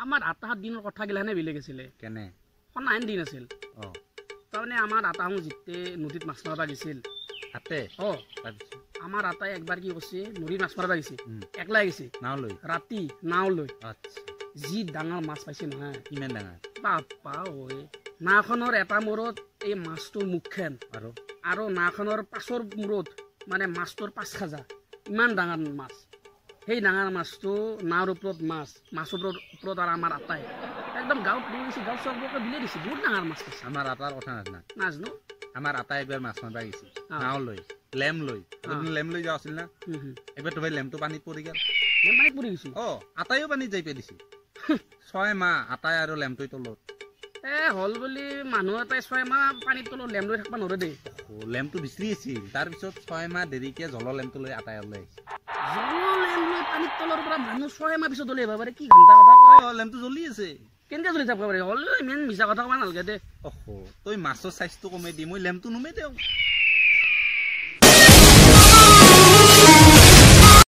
আমাৰ আটাৰ দিনৰ কথা গিলানে বেলেগ আছিলে কেনে সনাইন দিন আছিল অ তাৰমানে আমাৰ আটাহো জিতে নদীত মাছ মাৰিব গৈছিল আতে অ তাৰপিছত আমাৰ আটাই একবাৰ কি কৰিছে নদীত মাছ মাৰিব গৈছে একলাই গৈছে নাও লৈ ৰাতি নাও লৈ আচ্ছা যি ডাঙৰ মাছ পাইছে নহয় কিমান ডাঙৰ বাপা ঐ নাওখনৰ এটা মূৰত এই মাছটোৰ মুখখন আৰু নাওখনৰ পাছৰ মূৰত মানে মাছটোৰ পাঁচ খাজা ইমান ডাঙৰ মাছ সেই ডাঙৰ মাছটো নাওৰ ওপৰত মাছৰ ওপৰত আৰু আমাৰ আটাই একদম গাঁৱত লৈ গৈছে গাঁও চবকে বিলাই দিছে বহুত ডাঙৰ মাছ পাইছে আমাৰ আটাৰ কথা নাজানো আমাৰ আটাই একবাৰ মাছ মাৰিব গৈছে নাও লৈ লেম লৈ যোৱা আছিল না একবাৰ তোমাৰ লেমটো পানীত পৰি গ'ল পানীত পৰি গৈছে অ আটাইও পানীত যাই পেলাইছে 6 মাহ আটাই আৰু লেমটোৰ তলত হল বুলি মানুহ এটাই 6 মাহ পানীৰ তলত লেম লৈ থাকিব নোৱাৰে দেই লেমটো বিচাৰি আছিল তাৰপিছত 6 মাহ দেৰিকে জলৰ লেমটো লৈ আটাই ওলাই আহিছে জলৰ লেম লৈ পানীৰ তলৰ পৰা মানুহ 6 মাহ পিছত ওলাই আহিব পাৰে কি ঘণ্টা কথা কয় লেমটো জ্বলি আছে কেনেকৈ জ্বলি থাকিব পাৰে হল ইমান মিছা কথা ক'ব নালাগে দে তই মাছৰ চাইজটো কমাই দি মই লেমটো নুমাই দিওঁ